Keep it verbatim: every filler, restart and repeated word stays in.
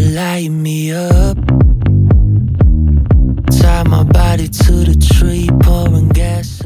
light me up. Tie my body to the tree, pouring gas.